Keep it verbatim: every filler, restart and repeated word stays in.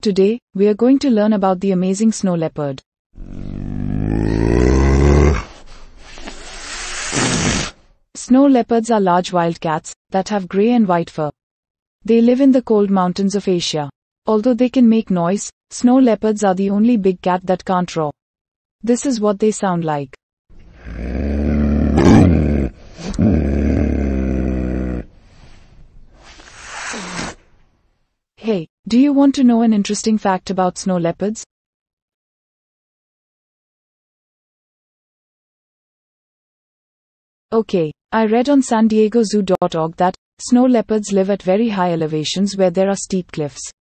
Today, we are going to learn about the amazing snow leopard. Snow leopards are large wild cats that have grey and white fur. They live in the cold mountains of Asia. Although they can make noise, snow leopards are the only big cat that can't roar. This is what they sound like. Hey, do you want to know an interesting fact about snow leopards? Okay, I read on san diego zoo dot org that snow leopards live at very high elevations where there are steep cliffs.